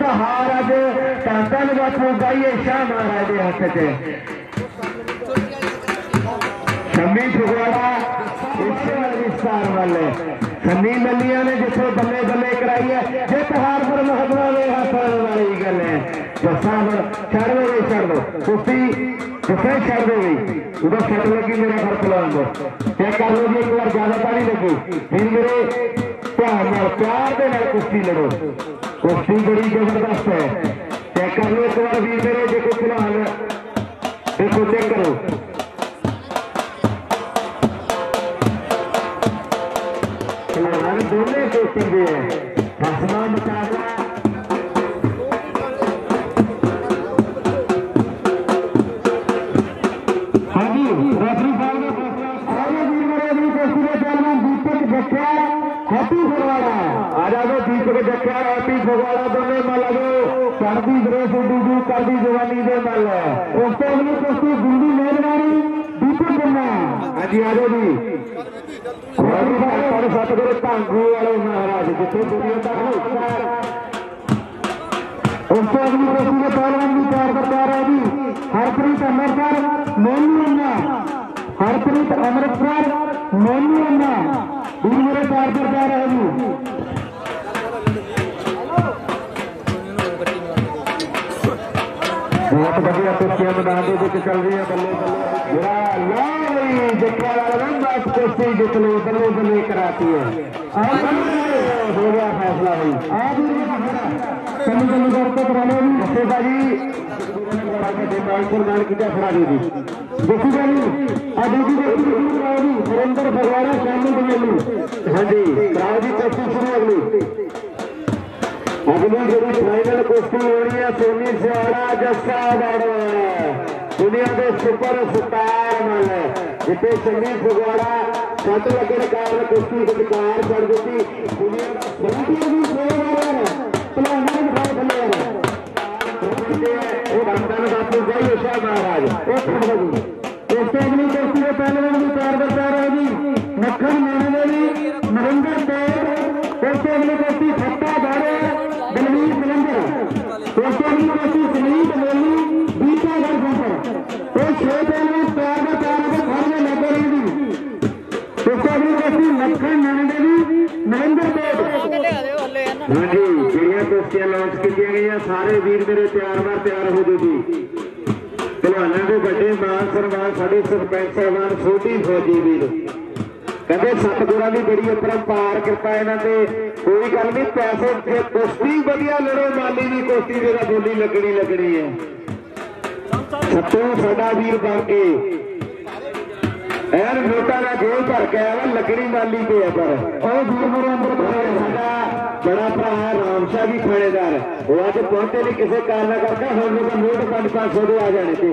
हार अज धन बापू गाइए शाह महाराज के हथ च शम्मी फगवाड़ा विस्तार वाले सन्नी मलिया ने जिथे बल्ले बल्ले कराई है जित हार पर महबूबा ने हाथ वाली गल है जसा छड़ दो छड़ दो कुश्ती जैसे छड़ दो उधर सट लगी मेरा घर खिलाने दो चेक कर लो जी एक बार ज्यादा पानी लगी फिर मेरे ध्यान प्यार के नाल कुश्ती लड़ो कुश्ती बड़ी जबरदस्त है चेक कर लो एक बार वीर मेरे देखो खिलान देखो चेक करो दोनों कोचिंग भी है हसना मुकाबला हाँ जी रेफरी साहब ने फैसला आगे वीर मेरे अगली कोचिंग के चेयरमैन दीपक जखिया हैप्पी फगवाड़ा आ जाओ दीपक जखिया हैप्पी फगवाड़ा दोनों मल लो चढ़ती ग्रेस उडू करती जवानी दे मल उस तो अगली कोचिंग गुंडी मेहरबानी दीपक बन्ना हाँ जी आ जाओ जी सतगुरु भांगू वाले महाराज जिथे दुनिया का उस अगली कोठी के पहलवान भी तैयार कर तैयार है जी हरप्रीत अमृतसर मोनू अन्ना हरप्रीत अमृतसर मोनू अन्ना वीर मेरे तैयार कर तैयार है जी बहुत बढ़िया कुश्तियां मैदान के चल रही है बल्ले बल्ले देखने वाला बस कुश्ती जित लो बल्ले बल्ले कराती है हो गया फैसला भाई कमी कमी करते कराने जी मान की फड़ा दी देखी जानी सुरेंद्र फगवाड़ा शामी बनेली हाँ जी कराओ जी कुश्ती शुरू अगली जी फाइनल कुश्ती होनी है सोनी सियाड़ा जस्सा बाड़वा दुनिया के सुपर स्टार मल जिथे शम्मी फगवाड़ा सट लगने कारण कुश्ती विकार कर दी दुनिया बापू गाइए शाह महाराज इस अगली कुश्ती के पहलवान भी तैयार करता रहे जी मक्खन मेहनवेली नरेंद्र देव इस अगली कुश्ती सट्टा बारे दलवीर सिलंदर इस अगली कुश्ती सुनील मेली बीता घर सेंटर ये छह पहलवान तैयार का तैयार के घर में लगे रहेगी इस अगली कुश्ती मक्खन मेहनवेली नरेंद्र देव हाँ जी ਜਿਹੜੀਆਂ ਕੁਸ਼ਤੀਆਂ ਲਾਂਚ ਕੀਤੀਆਂ ਗਈਆਂ ਸਾਰੇ ਵੀਰ ਮੇਰੇ ਤਿਆਰ ਹੋ ਜਾਓ ਜੀ ਪਹਿਲਵਾਨਾਂ ਦੇ ਵੱਡੇ ਮਾਨ ਸਨਮਾਨ ਸਾਡੇ ਸਰਪੰਚ ਸਾਹਿਬਾਨ ਛੋਟੀ ਫੌਜੀ ਵੀਰ ਕਹਿੰਦੇ ਸਤਿਗੁਰਾਂ ਦੀ ਬੜੀ ਅਪਰੰਪਾਰ ਕਿਰਪਾ ਇਹਨਾਂ ਤੇ ਕੋਈ ਗੱਲ ਨਹੀਂ ਪੈਸੇ ਕੁਸ਼ਤੀ ਵਧੀਆ ਲੜੋ ਮਾਲੀ ਦੀ ਕੁਸ਼ਤੀ ਜਿਹੜਾ ਬੋਲੀ ਲੱਗਣੀ ਹੈ ਸੱਤੋਂ ਸਾਡਾ ਵੀਰ ਬਣ ਕੇ ਐਨ ਨੋਟਾਂ ਦਾ ਗੋਲ ਭਰ ਕੇ ਆਇਆ ਲੱਗਣੀ ਮਾਲੀ ਤੇ ਆ ਪਰ ਉਹ ਵੀਰ ਮੇਰੇ ਅੰਦਰ ਸਾਡਾ बड़ा भरा है रामशाह जी थानेदार वो अज पहुंचे नहीं किसी कारण करके हम लोग नोट 500 आ जाने थे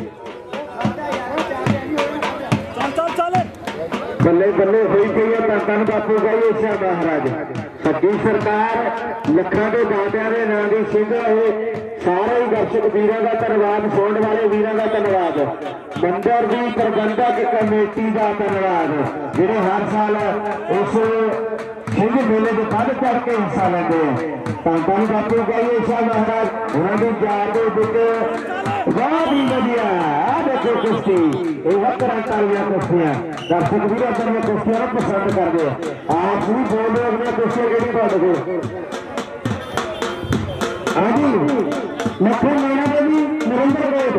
बल्ले बल्ले हुई पई है धन बापू गाइए शाह महाराज सच्ची सरकार लखा के दादिया के नाम की सिंह है सारे ही दर्शक वीरों का धन्यवाद सुनने वाले वीरों का धन्यवाद मंदिर की प्रबंधक कमेटी का धन्यवाद जिन्हें हर साल उस सिंह मेले में बढ़ चढ़ के हिस्सा लेते हैं धन बापू गाइए शाह महाराज उन्होंने जार के बहुत ही बढ़िया देखो कुश्ती तालियां कुश्तियां दर्शक भी अपनी कुश्तियां पसंद करते हैं आप भी बोल रहे अपनी कुश्तियां कि हाँ जी मक्खन नैना देवी नरेंद्र कोट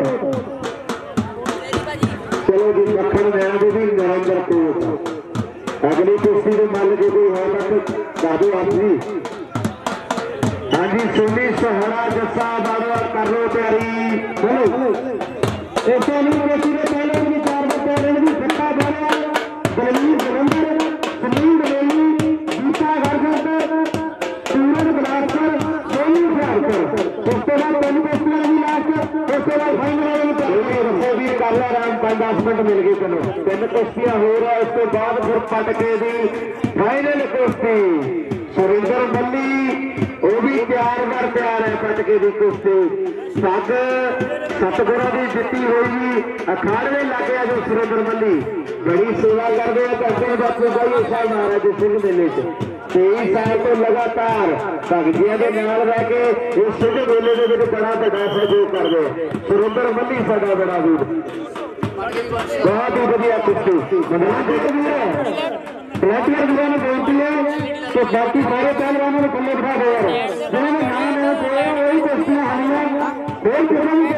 चलो जी मक्खन नैना देवी नरेंद्र कोट अगली कुश्ती के मल जो कोई है तक दादू आप जी हाँ जी सोनी सहारा जस्सा बाबा कर लो तैयारी चलो एक कुश्ती के पहले भी चार बच्चे भी सट्टा बारा दलवीर सिलंदर सुनील मेली बीता घर सूरज बलासकर सोनी सियालकर उसके बाद तीन कुश्तियां भी लास्ट उसके बाद फाइनल भी कर ला आराम 5-10 मिनट मिल गई तेन 3 कुश्तियां हो रहा उसके बाद फिर पटके दी फाइनल कुश्ती सुरेंद्र मल्ली वो भी तैयार है पटके की कुश्ती सग सतगुरां की जिती हुई अखाड़े लग गया जो सुरेंद्र मल्ली बड़ी सेवा करते हैं धन बापू गाइए शाह महाराज सिंह मेले 23 साल तो लगातार भगतिया के नाल रह के इस सिद्ध मेले के बड़ा बड़ा सहयोग कर दे सुरेंद्र मल्ली साडा बड़ा वीर बहुत ही बढ़िया कुश्ती मैदान देखती है प्लेटियर वीरों ने बेनती है कि बाकी सारे पहलवानों को थल्ले बिठा दो यार जिन्होंने नाम नहीं छोड़े वही कुश्तियां हारियां कोई किसी भी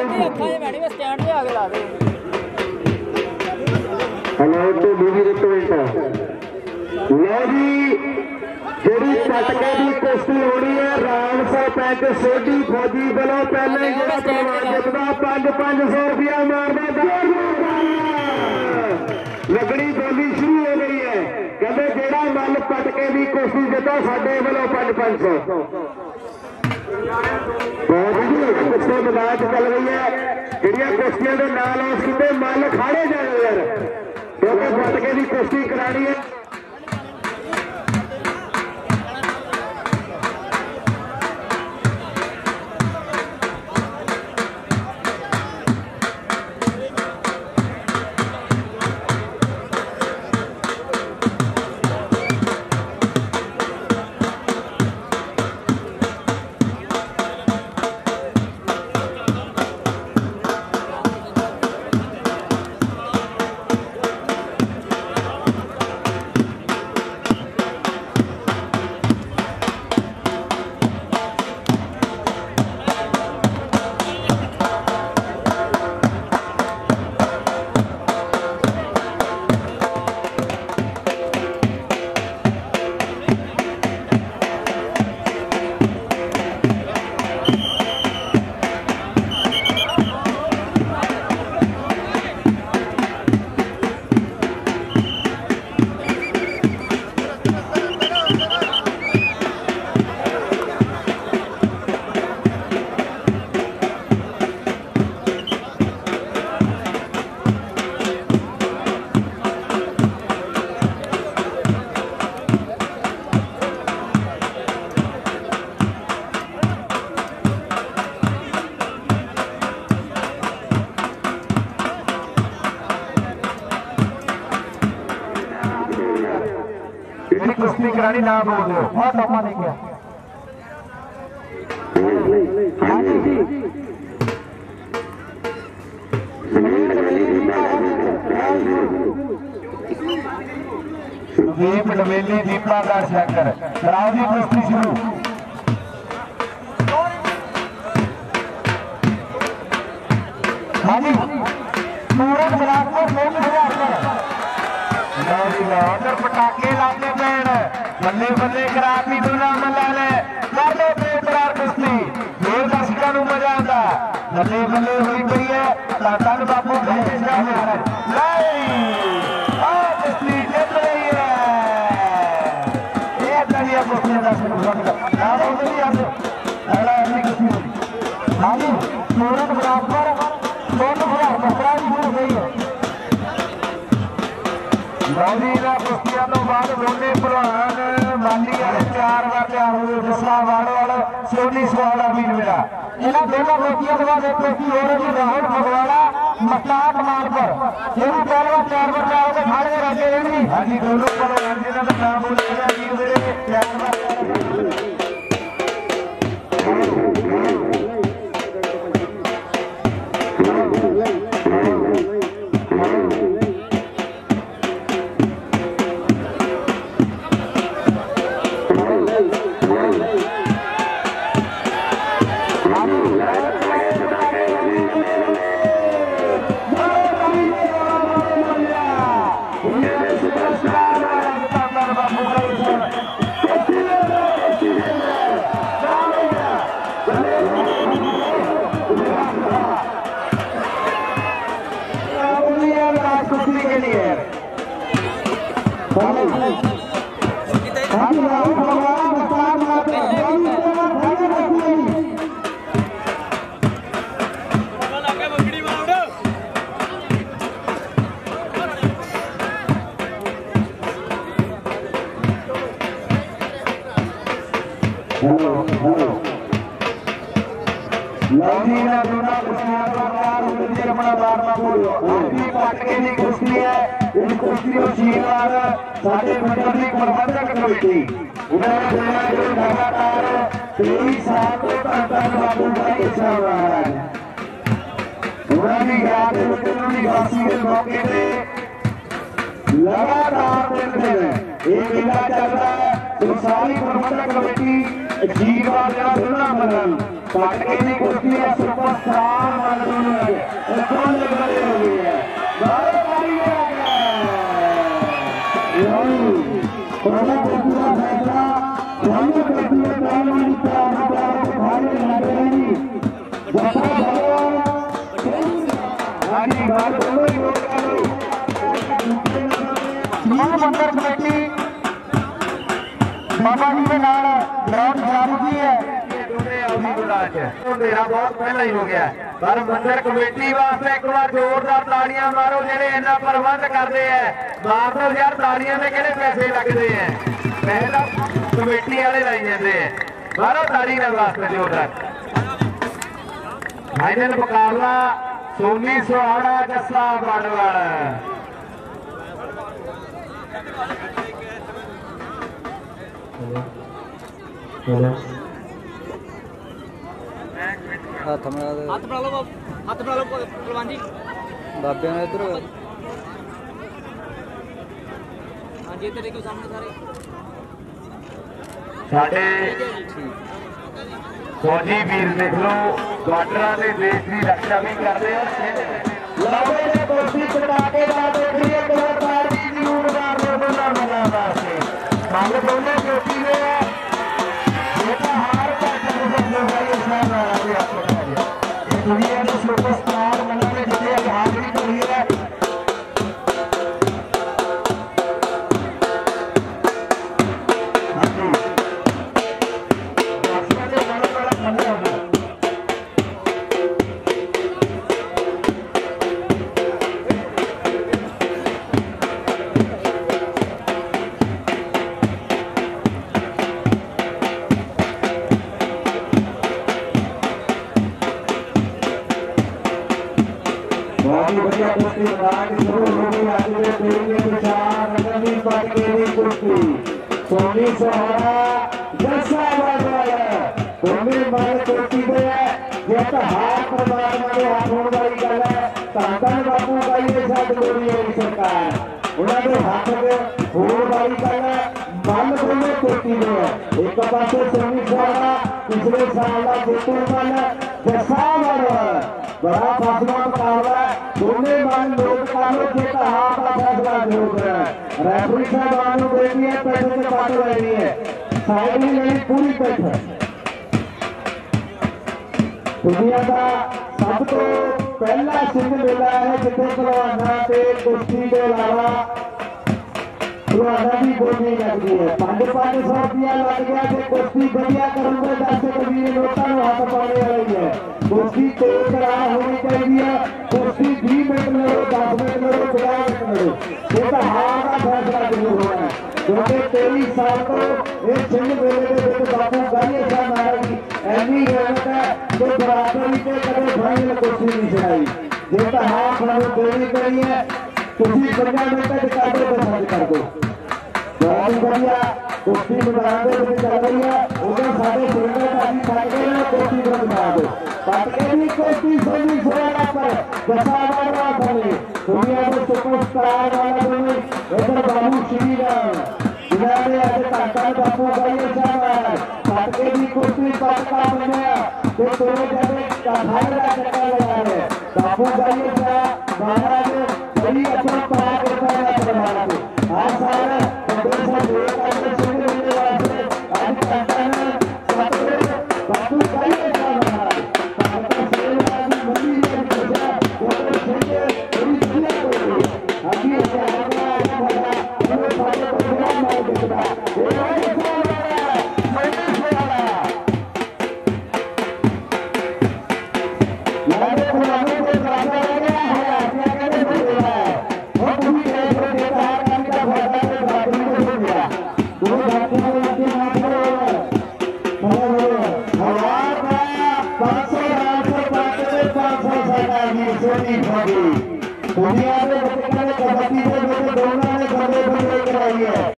हेलो तो मूवी रेस्टोरेंट लो जी जी झटके की कुश्ती होनी है राम 100 सोडी फौजी वालों पहले जो पहलवान जितदा 500 रुपया मारदा लगनी बोली शुरू हो गई है कहते जेड़ा मल पटके की कुश्ती जिता साडे वालों 500 बहुत ही कुश्ती मैदान चल रही है ਜਿਹੜੀਆਂ ਕੁਸ਼ਤੀਆਂ ਦੇ ਨਾਲ ਉਸ ਕਿਤੇ ਮੱਲ ਖਾੜੇ ਜਾਣੇ ਯਾਰ ਕਿਉਂਕਿ ਪਟਕੇ ਦੀ ਕੁਸ਼ਤੀ ਕਰਾਣੀ ਹੈ कुश्ती करानी ना बोल दो बहुत टॉपा नहीं क्या दीप डमेली दीपा का शंकर कराओ जी कुश्ती शुरू हाँ जी पूरा बलात्कार उधर पटाखे लाते पैण बल्ले बल्ले कराती दूना मल्ला ने कर लो बेकरार कुश्ती जोर दर्शकों को मजा आता बल्ले बल्ले हुई पई है धन बापू कुश्ती जीत रही है ये दलिया कुश्ती हाँ जी सूरत बराबर दोनों बकरा भी हो गई है कुश्तियों तो बाद दोने भलवान माली वाले 4 बार तैयार हुए जसला वाड़ो वाला सोनी सुहाड़ा वीर मेरा इन्होंने दोनों बेटियों के बाद एक बेटी हो रही राहुल फगवाड़ा मस्ताक मान पर ये भी पहले 4 बार तैयार होकर खड़े रहते रहेंगे हाँ जी दोनों भलवान जिन्होंने तो नाम बोलेगा वीर मेरे 4 बार लौजी ने दोनों कुश्तियां तो तैयार हो गई अपना बारवा बोलो आखिरी पटके की कुश्ती है इस कुश्ती को शीरवार साडे पंडोरी प्रबंधक कमेटी उन्होंने लगातार 23 साल तो धन बापू का हिस्सा रहा है उन्होंने याद उन्होंने वासी के मौके पे लगातार दिन ये मेला चल रहा है तो सारी प्रबंधक कमेटी जीवा दोनों मनन पटके की कुश्ती है सुपरस्टार मनन कौन लगे हुई है पूरा फैसला दोनों व्यक्तियों मंदिर कमेटी बाबा जी के नाल ग्राउंड खराब की है मेरा बहुत पहला ही हो गया पर मंदिर कमेटी वास्ते एक बार जोरदार तालियां मारो जेडे इन्ना प्रबंध करते हैं मार दो यार तालियां में किहड़े पैसे लगते हैं पहला कमेटी वाले लाई जाते हैं मारो ताली ने वास्ते जोरदार फाइनल मुकाबला सोनी सुहाड़ा जस्सा बाड़वाल हाथ बना लो पहलवान जी बाबे ने इधर हाँ जी इधर देखो सामने सारे फौजी वीर देख लो बॉर्डर से देश की रक्षा भी करते हैं लावे ने कोशिश चढ़ाके ला देख रही है कलाकार की जरूर मार दो दोनों वास्ते मांग दोनों चोटी में है बेटा हार का चलो भाई साहब आ गया दुनिया के सुपरस्टार बनाने के लिए हाजिरी करी है सोनी सहारा जैसा हाथ परिवार वाले हाथों वाली गल है धन बापू का ये सरकार उन्होंने हाथ होने वाली गल है मन दोनों कोटी में है एक पास सोनी सहारा पिछले साल का जेतू मन जैसा बड़ा फैसला मुकाबला दोनों मन लोग कालो जेता हाथ का फैसला जरूर है रेफरी साहब बेटी है पैसे से बात हो रही है साइड में पूरी पैसे दुनिया का सब तो पहला सिंह मेला है जिथे पहलवाना से कुश्ती के अलावा पहलवाना की बोली लगती है 500 रुपया लग गया कि कुश्ती बढ़िया करूंगा 10 कभी नोटा हाथ पाने वाली है कुश्ती तेज करा होनी चाहिए कुश्ती 20 मिनट लड़ो 10 मिनट लड़ो 50 मिनट लड़ो ये तो हार का फैसला जरूर होना है क्योंकि 23 साल तो एक सिंह मेले के बापू गाये साहब महाराज ऐसी रौनक है तो बराबरी के कदे फाइनल कुश्ती नहीं चलाई ये तो हार बनो देनी करी है तुसी 15 मिनट तक कर दो पसंद कर दो बहुत बढ़िया कुश्ती मैदान में चल रही है उधर साढ़े सिंगर काफी काट गए कुश्ती को बना दो पटके की कुश्ती सोनी सोना पर जैसा वाला बने दुनिया में सुपरस्टार वाला बने इधर बाबू श्री इन्होंने आज धन बापू गाये साहब पटके की कुश्ती पटका बनया तो दोनों जगह का चक्का लगा है बापू गाये